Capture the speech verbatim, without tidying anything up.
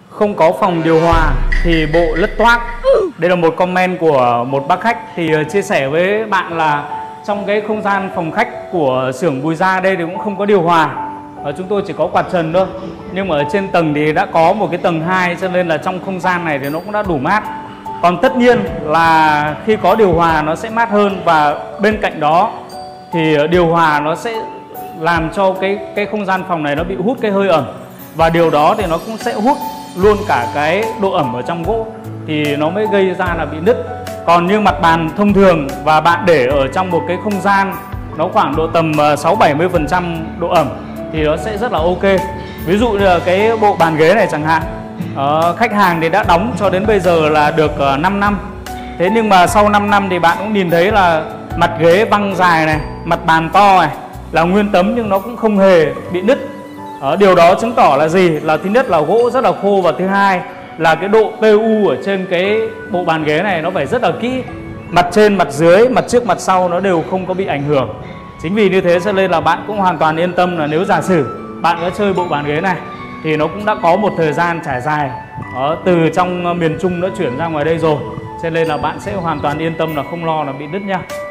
không có phòng điều hòa thì bộ lất toác. Đây là một comment của một bác khách thì chia sẻ với bạn là trong cái không gian phòng khách của xưởng Bùi Gia đây thì cũng không có điều hòa. Và chúng tôi chỉ có quạt trần thôi. Nhưng mà ở trên tầng thì đã có một cái tầng hai, cho nên là trong không gian này thì nó cũng đã đủ mát. Còn tất nhiên là khi có điều hòa nó sẽ mát hơn, và bên cạnh đó thì điều hòa nó sẽ làm cho cái cái không gian phòng này nó bị hút cái hơi ẩm, và điều đó thì nó cũng sẽ hút luôn cả cái độ ẩm ở trong gỗ, thì nó mới gây ra là bị nứt. Còn như mặt bàn thông thường và bạn để ở trong một cái không gian nó khoảng độ tầm sáu bảy mươi phần trăm độ ẩm thì nó sẽ rất là ok. Ví dụ như là cái bộ bàn ghế này chẳng hạn, ờ, khách hàng thì đã đóng cho đến bây giờ là được năm năm. Thế nhưng mà sau năm năm thì bạn cũng nhìn thấy là mặt ghế văng dài này, mặt bàn to này là nguyên tấm nhưng nó cũng không hề bị nứt. Ờ, điều đó chứng tỏ là gì? Là thứ nhất là gỗ rất là khô, và thứ hai là cái độ pê u ở trên cái bộ bàn ghế này nó phải rất là kỹ. Mặt trên, mặt dưới, mặt trước, mặt sau nó đều không có bị ảnh hưởng. Chính vì như thế cho nên là bạn cũng hoàn toàn yên tâm là nếu giả sử bạn có chơi bộ bàn ghế này thì nó cũng đã có một thời gian trải dài đó, từ trong miền Trung nó chuyển ra ngoài đây rồi, cho nên là bạn sẽ hoàn toàn yên tâm là không lo là bị nứt nha.